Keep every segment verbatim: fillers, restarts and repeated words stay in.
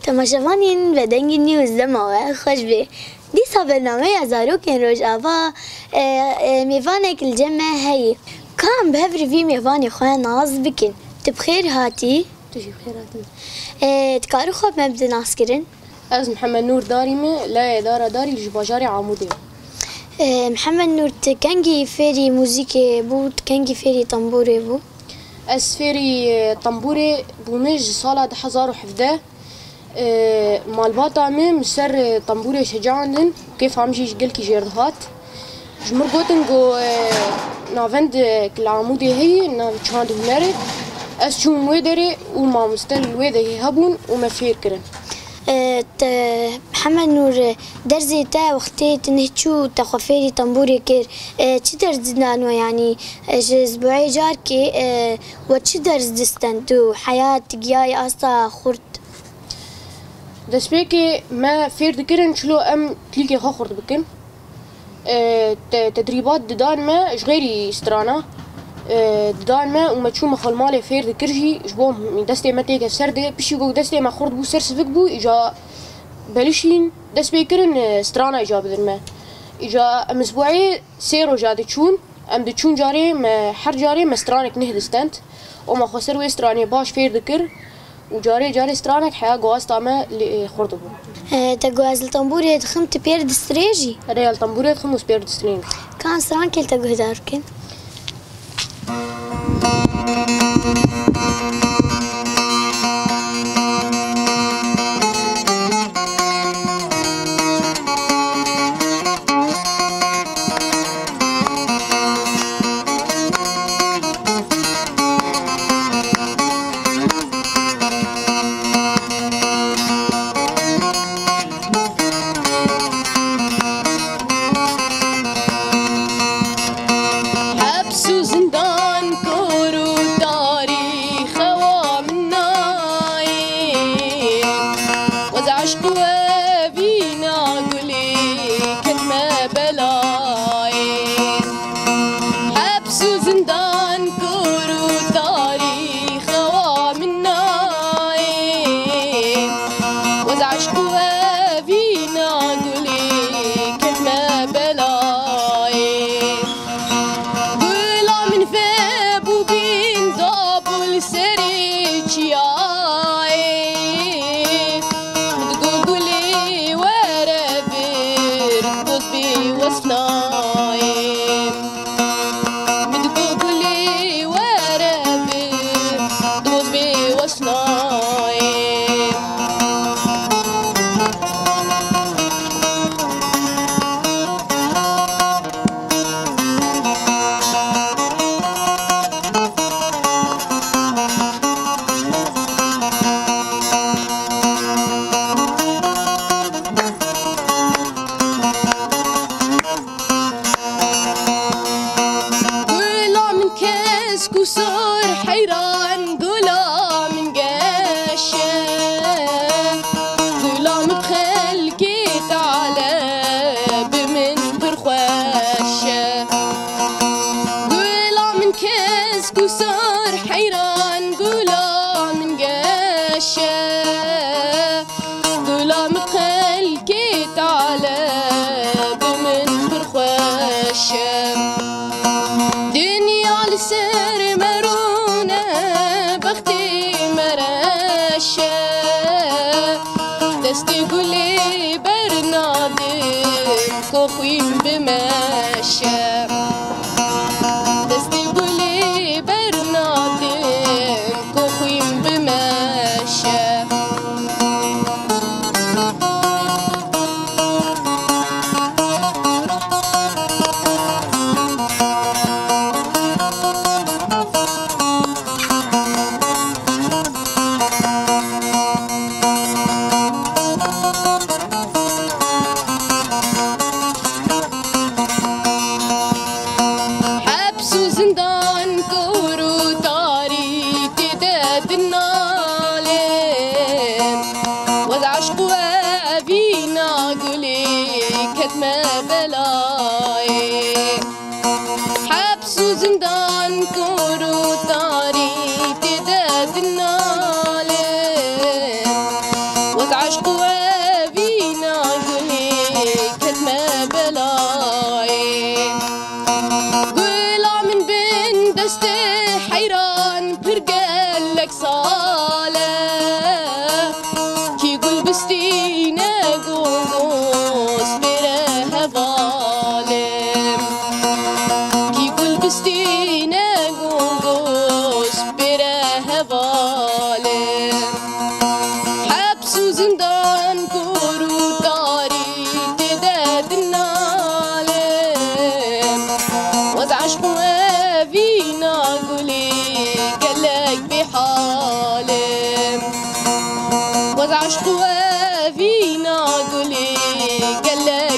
تماشاوانین و دنگی نیوز دماوه خوش بی دیسا برنامه ازاروکن روش آوا میوانک الجمع هی کام بهفری وی میوانی خواه ناز بکن تبخیر هاتی؟ تجي بخير هاتن. تکارو خواب مبدو ناز کرن؟ از محمد نور داريمه لا دار داري الجباجاري عمودي. محمد نور تكنجي فيري موسيقى بو تكنجي فيري طنبوري بو؟ از فيري طنبوري بومج صالة حزار وحفده مالباتا مي مسر طنبوري شجاعن كيف عمجي قلكي جيردهات جمر قوتنجو نافند كالعمودي هي نافشاند هنري از شون ويدري وما مستل ويدري هبون وما فير كرن. محمد نور درزي تا وقتي تنهشو تخفيري طنبوري كير چی درز دانو يعني اسبوعي جار كي وچی درز دستندو حياة جاي أصلا خورد دسبيكي ما فير دكرن شلو ام تليكي خورد بكن تدريبات ددان ما جغيري استرانا ددان ما وما تشو مخل مالي فير دكرجي جبوم من دستي ما تيجي سرده بشي جو دستي ما خورد بو سرس فيك بو إجا بلشين دست بيكرن استرانا إجا بدن ما إجا ام اسبوعي سيرو جا دتشون ام دتشون جاري ما حر جاري ما استرانك نهدستنت وما خسر وي استراني باش فير دكر وجاري جاري استرانك حياة جواز طعمه اللي خورده بو. تجواز الطنبوري دخمت بيرد استريجي. ريال طنبوري دخموس بيرد استريجي. كان استران كيل تجوه داركن. زندان كورو طاري تداد النالي عشق وفينا قولي كتمة بلاي قولا من بين دست حيران برقلك صالة كي قول بستينا قوس بره ظالم كي قول بستينا قوس بره ظالم حبس وزندان كورو داري تداد النالم وضع عشق وفينا قولي قالك بحالم وضع عشق وفينا قولي قالك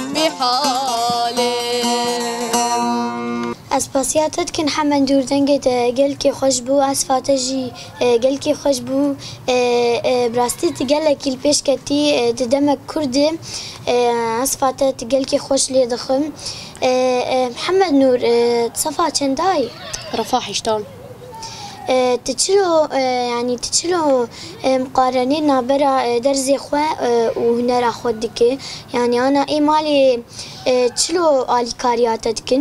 بحالم اسپاسیاتت کن حمد دور دنگت گل کی خوش بو اسفاتجی گل کی خوش بو براستی گل کیل پیش کتی ددم کرد اسفاتت گل کی خوش لی دخم محمد نور صفا چندای رفاح اشتام تشلو يعني تشلو مقارنة نابرة درزي خوا وهنرا خودك يعني أنا إيمالي تشلو آلي كارياتتكن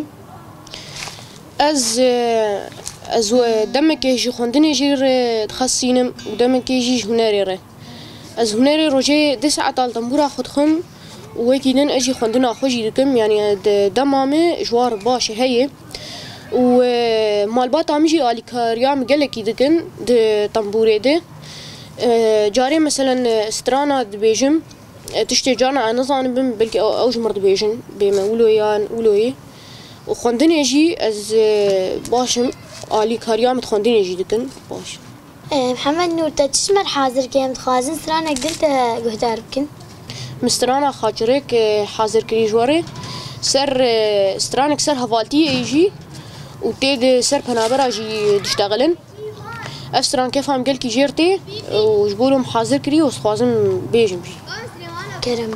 از از دمك يجي خوندني جير تخصينم ودمك يجي هنري ره از هنري روجي دي ساعة طال تنبورا خود خم وكيدن اجي خوندنا خوجي دكم يعني دمامي جوار باش هي ومالبات عمجي آلي كاريام قلقي دكن د تنبوري ده جاري مثلا استرانا دبيجم تشتي جانا انا ظان بم بلكي اوج مرض بيجن بما ولويان ولوي وخوندني يجي از باشم آلي كاريام تخوندني يجي دكن باش محمد نور تشمر حاضر كيم تخازن استرانا قدرت قهدار بكن مسترانا خاطرك حاضر كري جواري سر استرانك سر هفالتي يجي وتيد سر بنابرا جي تشتغلن استران كيف هم قال كي جيرتي وجبولهم حاضر كري وسخوازم بيجم جي كرم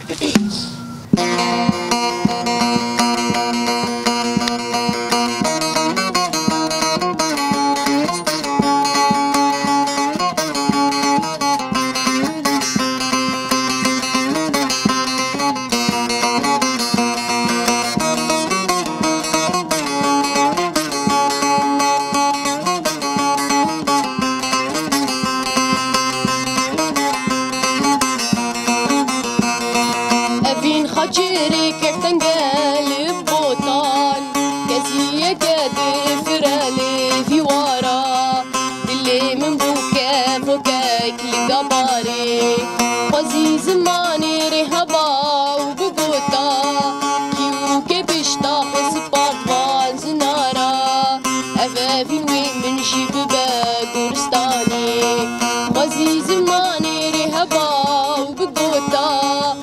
خاطري كفتن قلب بوطان كزية قد فرالي في ورا اللي من بوكا فوكاك لقباري خوزي زماني رهبا وبقوطا كيو كبشتا خسبا فان زنارا أفافين وين من جيب باقورستاني خوزي زماني رهبا وبقوطا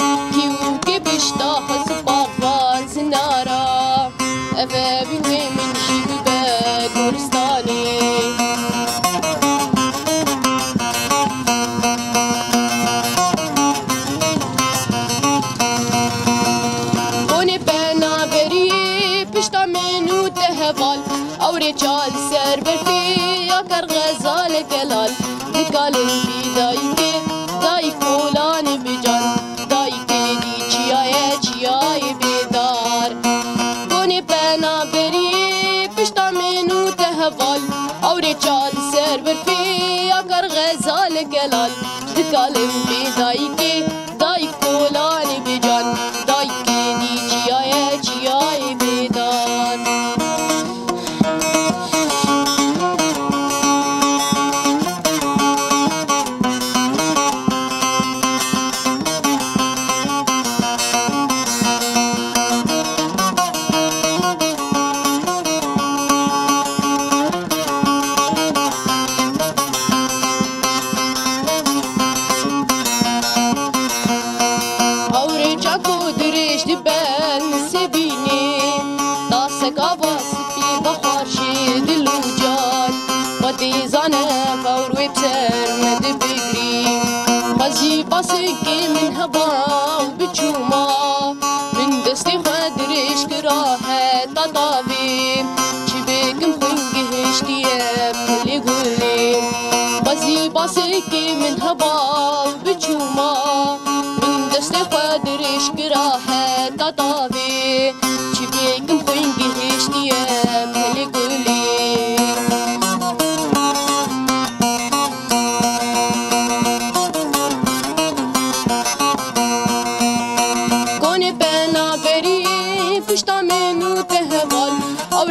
اشتاق صبافان سنارا أفابي وين من جيب باقورستاني هوني بنا بري بشتا منو تهبال أو رجال سر برفي أكر غزال قلال دكالن في دايكي دايك فولان بجان چیای بیدار گونی پنا بری پشتا منو تهوال اور چال سر برفی اگر غزال گلال دکالم بیدایی که دای کولانی بجان دای که دی چیای چیای بیدار باسكي من هبا وبجوما من دستي خدرش كراهة تطابي شبكم خنقهش دياب كل قولي باسكي من هبا وبجوما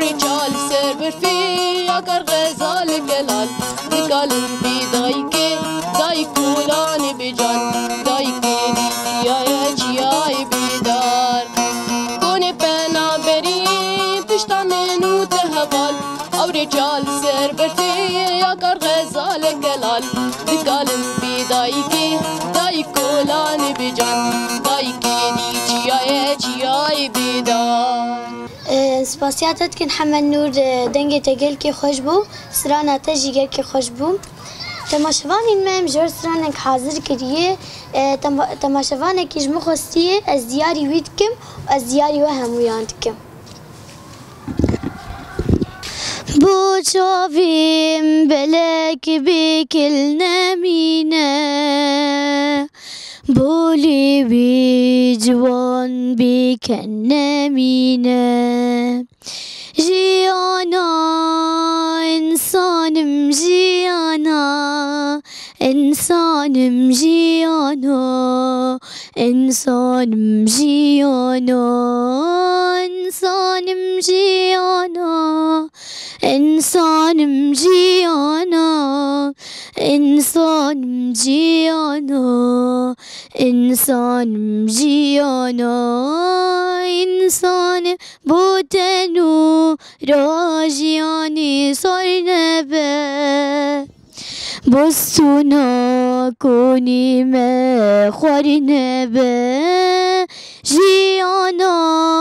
رجال سر برفی اگر غزال گلال دکالم بی دایکه دایکولان بجان دایکه دی چیای چیای بیدار گونه پنا بری پشتان نوت هوال او رجال سر برفی اگر غزال گلال دکالم بی دایکه دایکولان بجان دایکه دی چیای چیای بیدار. سپاسیاتت کن حمد نور دنگ تگل که خوش بو سرانا تجیگر که خوش بو تماشوان این مهم جور سرانک حاضر کریه تماشوان کیش مخواستیه از دیاری وید کم و از دیاری و همویاند کم بو چاویم بلک بکل نمینه بولی بی جوان بیکن نمینه جیانا انسانم جیانا انسانم جیانا انسانم جیانا انسانم جیانا انسانم جیانا انسانم جیانا انسانم جیانا انسان بودنو راجیانی سر نبه بستونا کنیم خوری نبه جیانا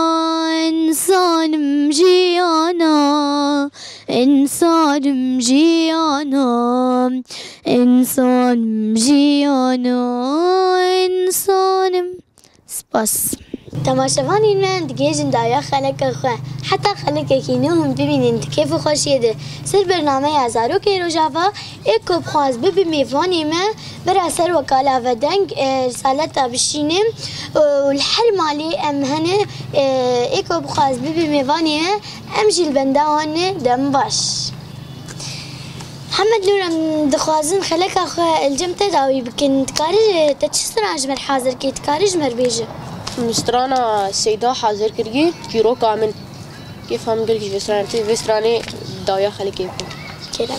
انسانم جیانا انسانم جیانا انسانم جیانا انسانم سپاس تماشاوان این من دیگه جندایا خلق خواه حتی خلق که هم ببینین کیف و خوشیه ده سر برنامه ازارو که روژاوا ایک کب خواست ببی میوانی من برا سر وکالا و دنگ رسالتا بشینیم والحل مالی ام هنه ایک کب خواست ببی میوانی من ام جیل بندهانه دم باش محمد نورم دخوازن خلق خواه الجم تداوي بكن تكارج تتشستر عجمر حاضر كي تكارج مربيجه مسترانا سيدا حاضر كرجي كيرو كامل كيف هم قلقي فيستراني فيستراني داويا خلي كيف كلام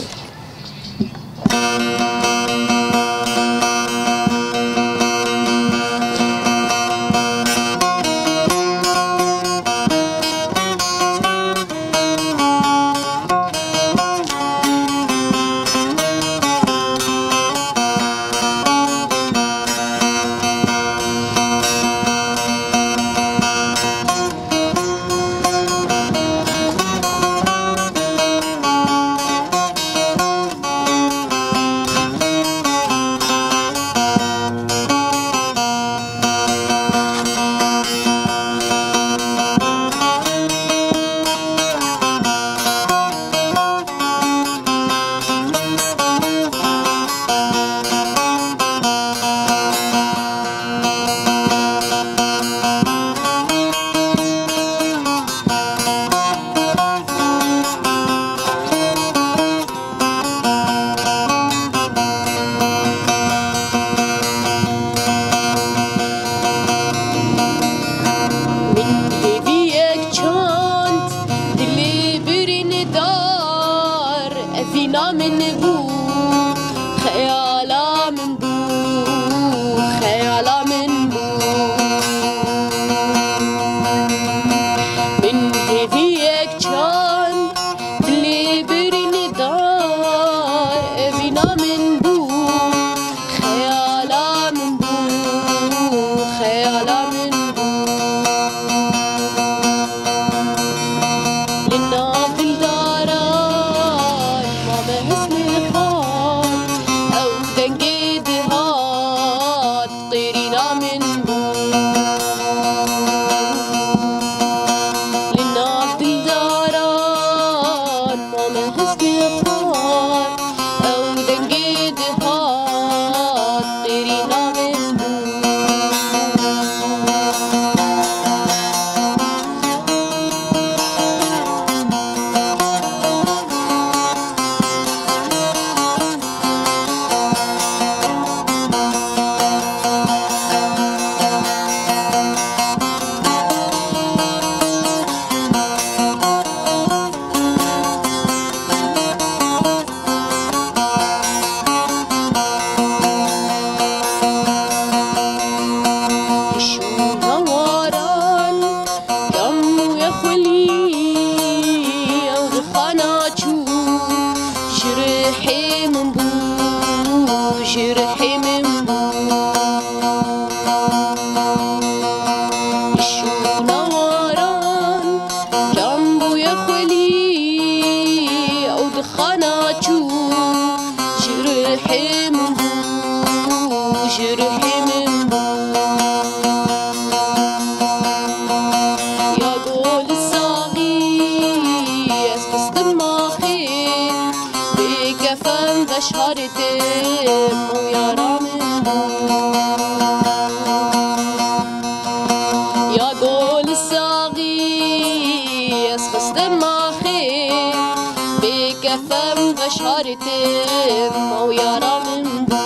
بشارتم او یارا من بو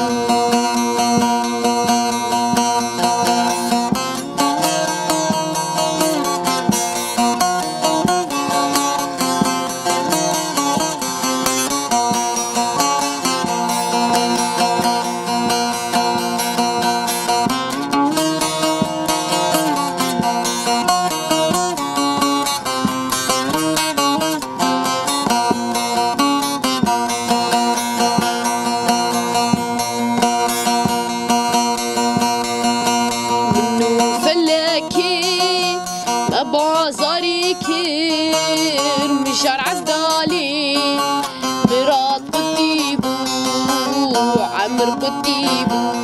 بازاری کر مشار عزدالی مراد قدی بو عمر قدی بو